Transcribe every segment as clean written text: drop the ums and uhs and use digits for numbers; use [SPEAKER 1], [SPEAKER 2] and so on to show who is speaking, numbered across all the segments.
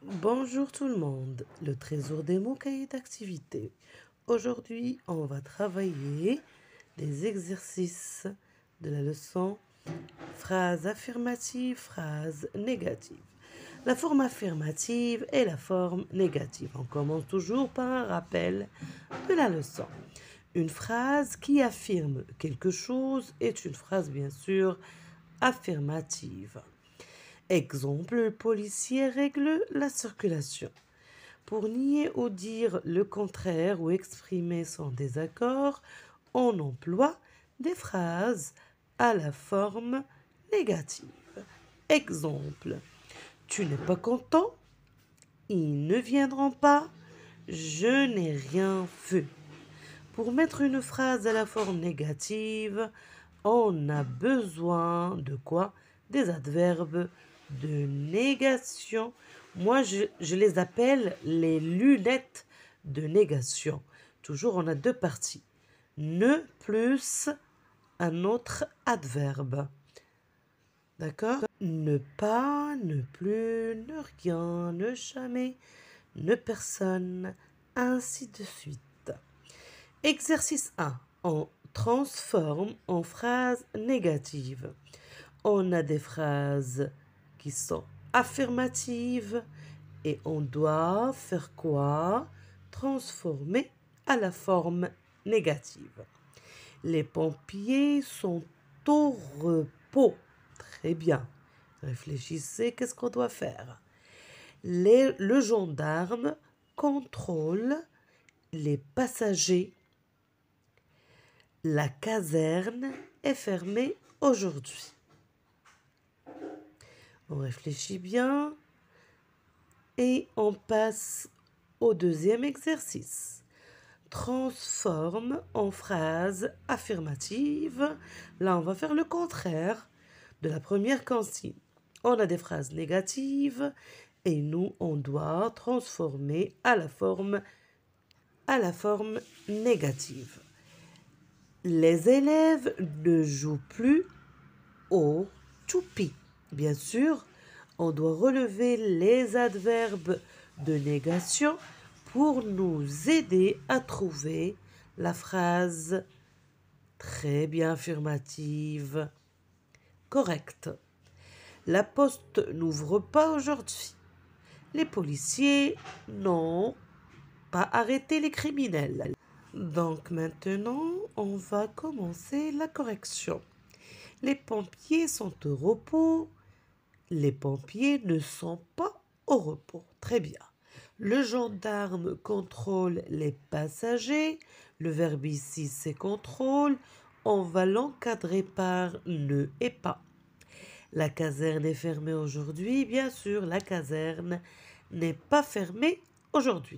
[SPEAKER 1] Bonjour tout le monde, le trésor des mots cahier d'activité. Aujourd'hui, on va travailler des exercices de la leçon phrases affirmatives, phrases négatives. La forme affirmative et la forme négative. On commence toujours par un rappel de la leçon. Une phrase qui affirme quelque chose est une phrase bien sûr affirmative. Exemple, le policier règle la circulation. Pour nier ou dire le contraire ou exprimer son désaccord, on emploie des phrases à la forme négative. Exemple, tu n'es pas content, ils ne viendront pas, je n'ai rien fait. Pour mettre une phrase à la forme négative, on a besoin de quoi? Des adverbes de négation. Moi, je les appelle les lunettes de négation. Toujours, on a deux parties. Ne plus un autre adverbe. D'accord? Ne pas, ne plus, ne rien, ne jamais, ne personne, ainsi de suite. Exercice 1. On transforme en phrases négatives. On a des phrases qui sont affirmatives et on doit faire quoi? Transformer à la forme négative. Les pompiers sont au repos. Très bien. Réfléchissez, qu'est-ce qu'on doit faire? Le gendarme contrôle les passagers. La caserne est fermée aujourd'hui. On réfléchit bien et on passe au deuxième exercice. Transforme en phrase affirmative. Là, on va faire le contraire de la première consigne. On a des phrases négatives et nous, on doit transformer à la forme négative. Les élèves ne jouent plus au toupie. Bien sûr, on doit relever les adverbes de négation pour nous aider à trouver la phrase très bien affirmative, correcte. La poste n'ouvre pas aujourd'hui. Les policiers n'ont pas arrêté les criminels. Donc maintenant, on va commencer la correction. Les pompiers sont au repos. Les pompiers ne sont pas au repos. Très bien. Le gendarme contrôle les passagers. Le verbe ici, c'est contrôle. On va l'encadrer par ne et pas. La caserne est fermée aujourd'hui. Bien sûr, la caserne n'est pas fermée aujourd'hui.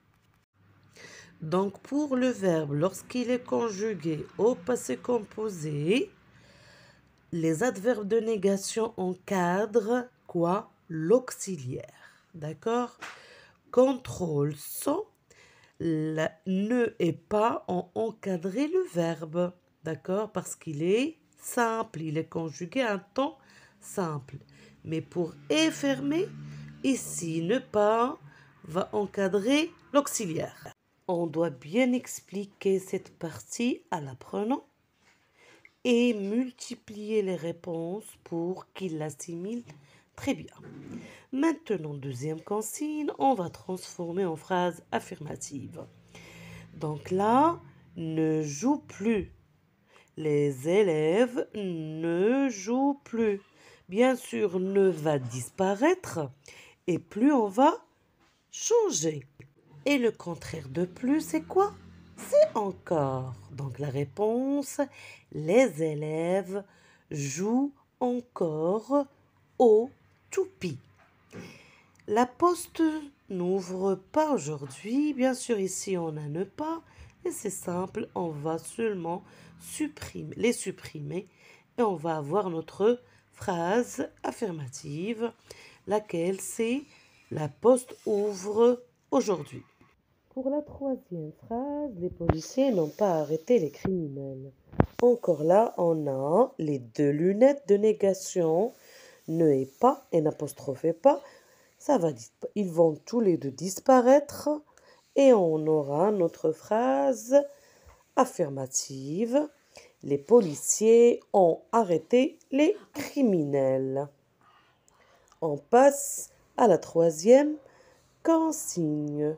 [SPEAKER 1] Donc, pour le verbe, lorsqu'il est conjugué au passé composé, les adverbes de négation encadrent quoi? L'auxiliaire. D'accord? Contrôle sans, ne et pas ont encadré le verbe. D'accord? Parce qu'il est simple, il est conjugué à un temps simple. Mais pour est fermé, ici, ne pas va encadrer l'auxiliaire. On doit bien expliquer cette partie à l'apprenant et multiplier les réponses pour qu'il l'assimile très bien. Maintenant, deuxième consigne, on va transformer en phrase affirmative. Donc là, ne joue plus. Les élèves ne jouent plus. Bien sûr, ne va disparaître et plus on va changer. Et le contraire de plus, c'est quoi? C'est encore. Donc la réponse, les élèves jouent encore au toupie. La poste n'ouvre pas aujourd'hui. Bien sûr, ici, on a ne pas. Et c'est simple, on va seulement les supprimer. Et on va avoir notre phrase affirmative, laquelle c'est la poste ouvre aujourd'hui. Pour la troisième phrase, les policiers n'ont pas arrêté les criminels. Encore là, on a les deux lunettes de négation, ne et pas, et n'apostrophe pas. Ils vont tous les deux disparaître et on aura notre phrase affirmative. Les policiers ont arrêté les criminels. On passe à la troisième consigne.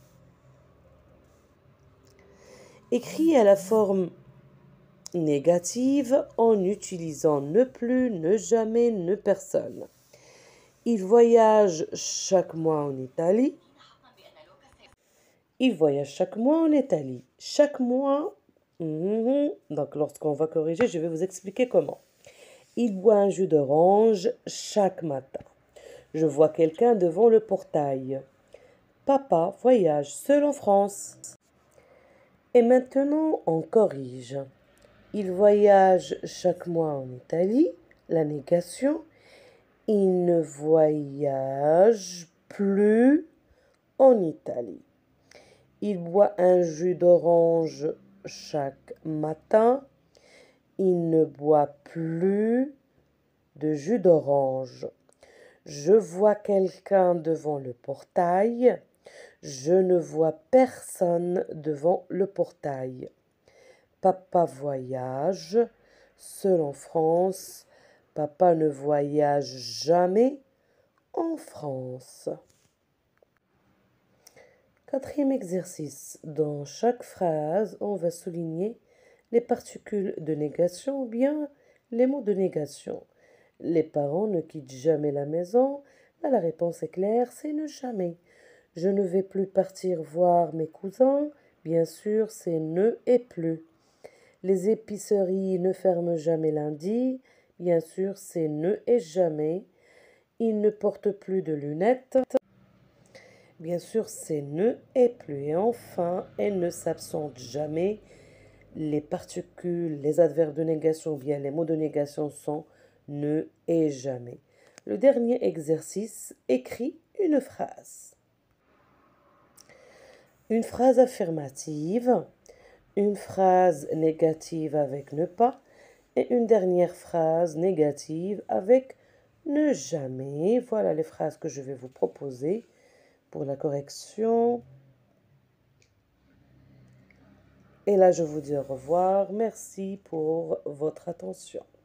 [SPEAKER 1] Écrit à la forme négative en utilisant ne plus, ne jamais, ne personne. Il voyage chaque mois en Italie. Il voyage chaque mois en Italie. Chaque mois, donc lorsqu'on va corriger, je vais vous expliquer comment. Il boit un jus d'orange chaque matin. Je vois quelqu'un devant le portail. Papa voyage seul en France. Et maintenant, on corrige. Il voyage chaque mois en Italie. La négation. Il ne voyage plus en Italie. Il boit un jus d'orange chaque matin. Il ne boit plus de jus d'orange. Je vois quelqu'un devant le portail. Je ne vois personne devant le portail. Papa voyage seul en France. Papa ne voyage jamais en France. Quatrième exercice. Dans chaque phrase, on va souligner les particules de négation ou bien les mots de négation. Les parents ne quittent jamais la maison. Là, la réponse est claire, c'est ne jamais. Je ne vais plus partir voir mes cousins. Bien sûr, c'est ne et plus. Les épiceries ne ferment jamais lundi. Bien sûr, c'est ne et jamais. Il ne porte plus de lunettes. Bien sûr, c'est ne et plus. Et enfin, elle ne s'absente jamais. Les particules, les adverbes de négation ou bien les mots de négation sont ne et jamais. Le dernier exercice, écrit une phrase. Une phrase affirmative, une phrase négative avec ne pas et une dernière phrase négative avec ne jamais. Voilà les phrases que je vais vous proposer pour la correction. Et là, je vous dis au revoir. Merci pour votre attention.